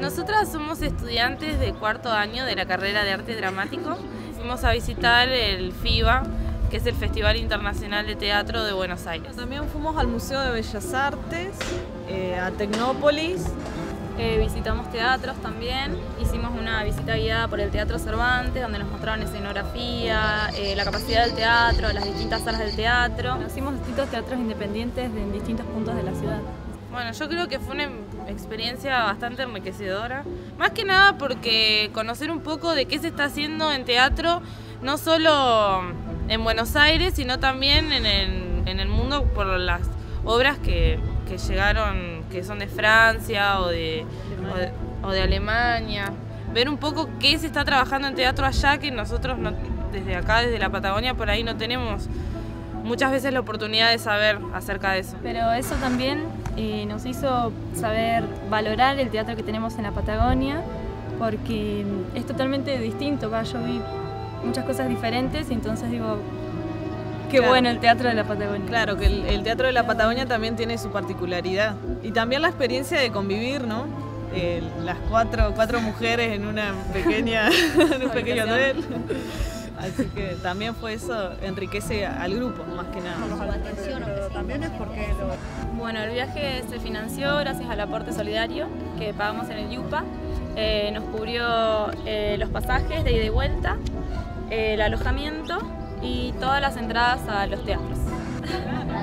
Nosotras somos estudiantes de cuarto año de la carrera de arte dramático. Fuimos a visitar el FIBA, que es el Festival Internacional de Teatro de Buenos Aires. También fuimos al Museo de Bellas Artes, a Tecnópolis. Visitamos teatros también, hicimos una visita guiada por el Teatro Cervantes, donde nos mostraron escenografía, la capacidad del teatro, las distintas salas del teatro. Conocimos distintos teatros independientes en distintos puntos de la ciudad. Bueno, yo creo que fue una experiencia bastante enriquecedora, más que nada porque conocer un poco de qué se está haciendo en teatro, no solo en Buenos Aires, sino también en el mundo por las obras que llegaron, que son de Francia o de Alemania. Ver un poco qué se está trabajando en teatro allá, que nosotros desde acá, desde la Patagonia, por ahí no tenemos muchas veces la oportunidad de saber acerca de eso. Pero eso también nos hizo saber valorar el teatro que tenemos en la Patagonia, porque es totalmente distinto. Yo vi muchas cosas diferentes y entonces digo, qué claro, bueno el teatro de la Patagonia. Claro, que el teatro de la Patagonia también tiene su particularidad. Y también la experiencia de convivir, ¿no? Las cuatro mujeres en una pequeña, en un pequeño hotel. Así que también fue eso, enriquece al grupo, más que nada. También es porque Bueno, el viaje se financió gracias al aporte solidario que pagamos en el IUPA. Nos cubrió los pasajes de ida y vuelta, el alojamiento y todas las entradas a los teatros.